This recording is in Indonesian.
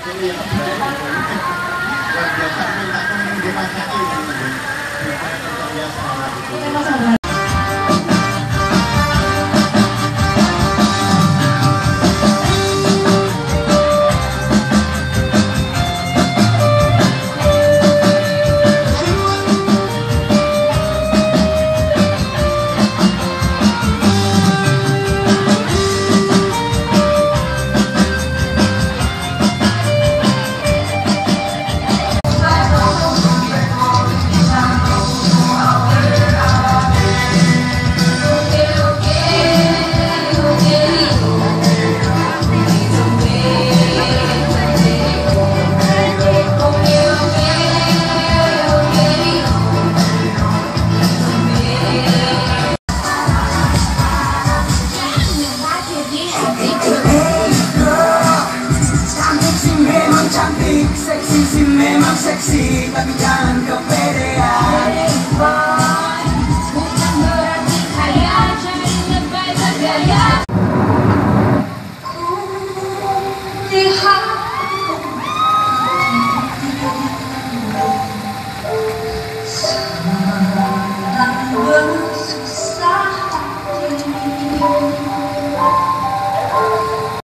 Iya, luar biasa minta temen dimasakin luar biasa gitu. Seksi sih memang seksi, tapi jangan kepedean. Boy, bukan berarti kaya, jangan lebay bergaya. Di hati